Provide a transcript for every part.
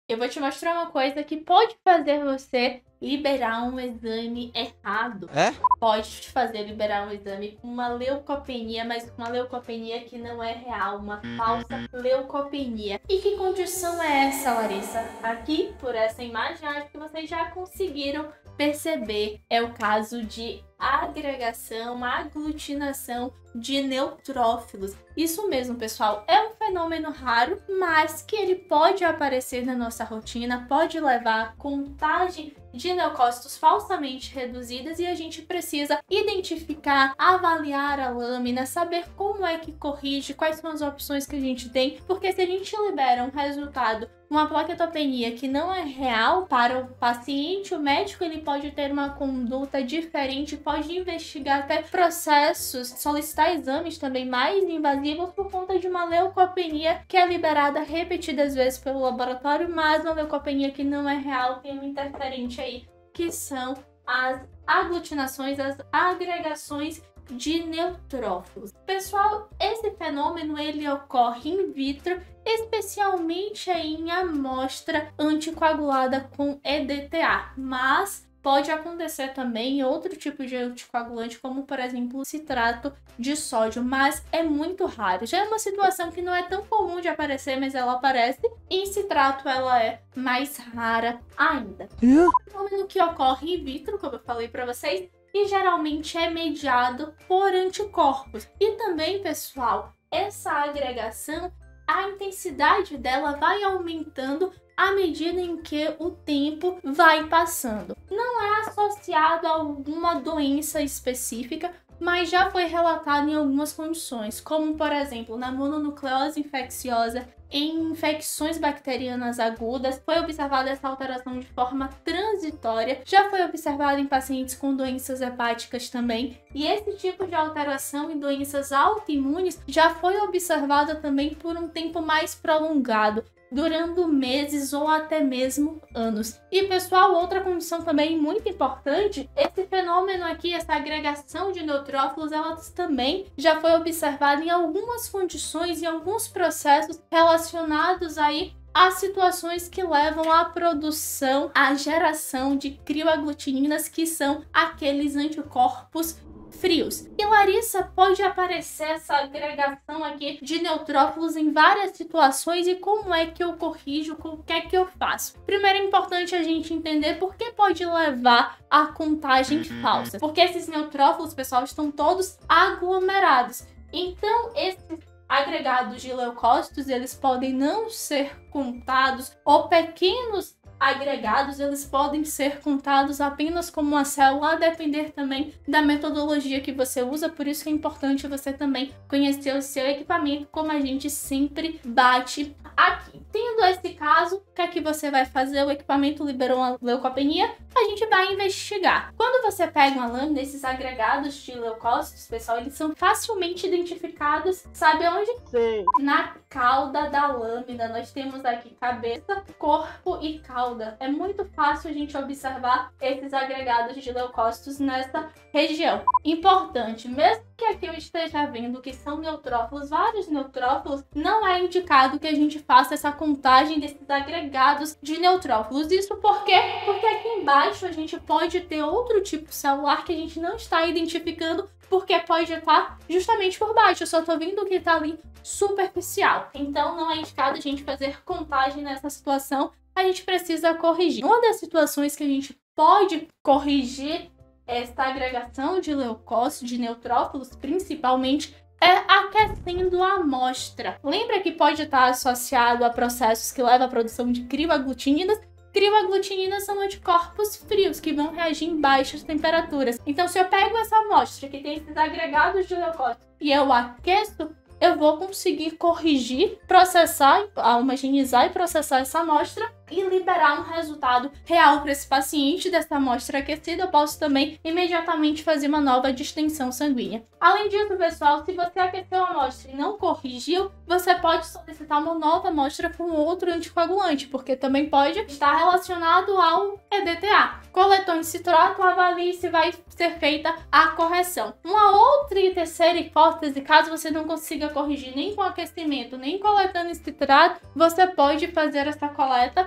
Eu vou te mostrar uma coisa que pode fazer você liberar um exame errado. É? Pode te fazer liberar um exame com uma leucopenia, mas com uma leucopenia que não é real, uma falsa leucopenia. E que condição é essa, Larissa? Aqui, por essa imagem, acho que vocês já conseguiram perceber. É o caso de agregação, aglutinação de neutrófilos. Isso mesmo, pessoal, é um fenômeno raro, mas que ele pode aparecer na nossa rotina, pode levar a contagem de leucócitos falsamente reduzidas e a gente precisa identificar, avaliar a lâmina, saber como é que corrige, quais são as opções que a gente tem, porque se a gente libera um resultado, uma plaquetopenia que não é real para o paciente, o médico ele pode ter uma conduta diferente, pode investigar até processos, solicitar exames também mais invasivos por conta de uma leucopenia que é liberada repetidas vezes pelo laboratório, mas uma leucopenia que não é real, tem um interferente aí, que são as aglutinações, as agregações de neutrófilos. Pessoal, esse fenômeno ele ocorre in vitro, especialmente aí em amostra anticoagulada com EDTA, mas pode acontecer também em outro tipo de anticoagulante, como por exemplo o citrato de sódio, mas é muito raro. Já é uma situação que não é tão comum de aparecer, mas ela aparece. E em citrato ela é mais rara ainda. Um fenômeno que ocorre in vitro, como eu falei para vocês, e geralmente é mediado por anticorpos. E também, pessoal, essa agregação, a intensidade dela vai aumentando à medida em que o tempo vai passando. Não é associado a alguma doença específica, mas já foi relatado em algumas condições, como por exemplo na mononucleose infecciosa, em infecções bacterianas agudas, foi observada essa alteração de forma transitória, já foi observada em pacientes com doenças hepáticas também, e esse tipo de alteração em doenças autoimunes já foi observada também por um tempo mais prolongado, durando meses ou até mesmo anos. E pessoal, outra condição também muito importante, esse fenômeno aqui, essa agregação de neutrófilos, ela também já foi observada em algumas condições, em alguns processos relacionados aí a situações que levam à produção, à geração de crioaglutininas, que são aqueles anticorpos frios. E Larissa, pode aparecer essa agregação aqui de neutrófilos em várias situações e como é que eu corrijo, o que é que eu faço? Primeiro é importante a gente entender por que pode levar à contagem falsa. Porque esses neutrófilos, pessoal, estão todos aglomerados. Então, esses agregados de leucócitos, eles podem não ser contados, ou pequenos agregados, eles podem ser contados apenas como uma célula, a depender também da metodologia que você usa, por isso que é importante você também conhecer o seu equipamento, como a gente sempre bate aqui. Tendo esse caso, o que é que você vai fazer? O equipamento liberou uma leucopenia, a gente vai investigar. Quando você pega uma lâmina, esses agregados de leucócitos, pessoal, eles são facilmente identificados, sabe onde? Sim. Na cauda da lâmina. Nós temos aqui cabeça, corpo e cauda. É muito fácil a gente observar esses agregados de leucócitos nessa região. Importante, mesmo que aqui eu esteja vendo que são neutrófilos, vários neutrófilos, não é indicado que a gente faça essa contagem desses agregados de neutrófilos. Isso por quê? Porque aqui embaixo a gente pode ter outro tipo celular que a gente não está identificando, porque pode estar justamente por baixo. Eu só tô vendo o que tá ali superficial. Então não é indicado a gente fazer contagem nessa situação. A gente precisa corrigir. Uma das situações que a gente pode corrigir esta agregação de leucócitos, de neutrófilos, principalmente, é aquecendo a amostra. Lembra que pode estar associado a processos que levam à produção de crioaglutininas? Crioaglutininas são anticorpos frios que vão reagir em baixas temperaturas. Então, se eu pego essa amostra que tem esses agregados de leucócitos e eu aqueço, eu vou conseguir corrigir, processar, homogeneizar e processar essa amostra e liberar um resultado real para esse paciente dessa amostra aquecida. Eu posso também imediatamente fazer uma nova distensão sanguínea. Além disso, pessoal, se você aqueceu a amostra e não corrigiu, você pode solicitar uma nova amostra com outro anticoagulante, porque também pode estar relacionado ao EDTA. Coletou em citrato, avalie se vai ser feita a correção. Uma outra e terceira hipótese, caso você não consiga corrigir nem com aquecimento, nem coletando em citrato, você pode fazer essa coleta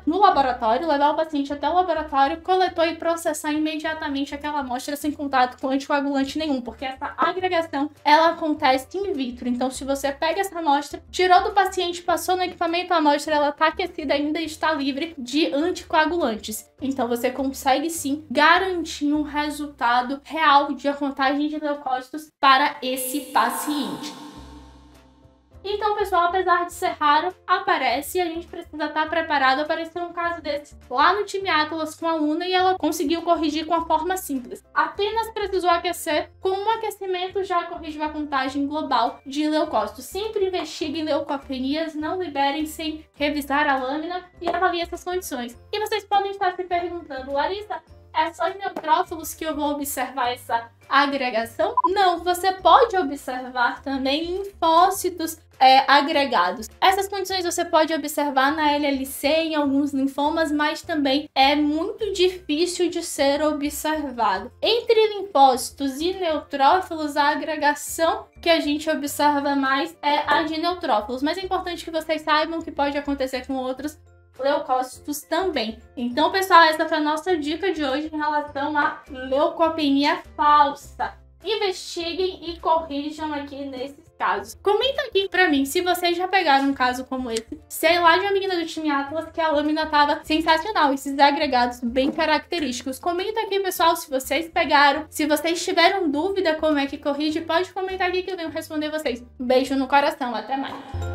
no laboratório, levar o paciente até o laboratório, coletor e processar imediatamente aquela amostra sem contato com anticoagulante nenhum, porque essa agregação, ela acontece in vitro. Então, se você pega essa amostra, tirou do paciente, passou no equipamento, a amostra ela tá aquecida ainda e está livre de anticoagulantes. Então, você consegue sim garantir um resultado real de contagem de leucócitos para esse paciente. Então, pessoal, apesar de ser raro, aparece e a gente precisa estar preparado. Apareceu um caso desse lá no time Atlas com a aluna e ela conseguiu corrigir com a forma simples. Apenas precisou aquecer, com um aquecimento já corrigiu a contagem global de leucócitos. Sempre investiguem leucopenias, não liberem sem revisar a lâmina e avalie essas condições. E vocês podem estar se perguntando, Larissa, é só em neutrófilos que eu vou observar essa agregação? Não, você pode observar também linfócitos agregados. Essas condições você pode observar na LLC, em alguns linfomas, mas também é muito difícil de ser observado. Entre linfócitos e neutrófilos, a agregação que a gente observa mais é a de neutrófilos, mas é importante que vocês saibam que pode acontecer com outros leucócitos também. Então, pessoal, essa foi a nossa dica de hoje em relação à leucopenia falsa. Investiguem e corrijam aqui nesses casos. Comenta aqui pra mim se vocês já pegaram um caso como esse. Sei lá, de uma menina do time Atlas que a lâmina tava sensacional, esses agregados bem característicos. Comenta aqui, pessoal, se vocês pegaram. Se vocês tiveram dúvida como é que corrige, pode comentar aqui que eu venho responder vocês. Beijo no coração, até mais.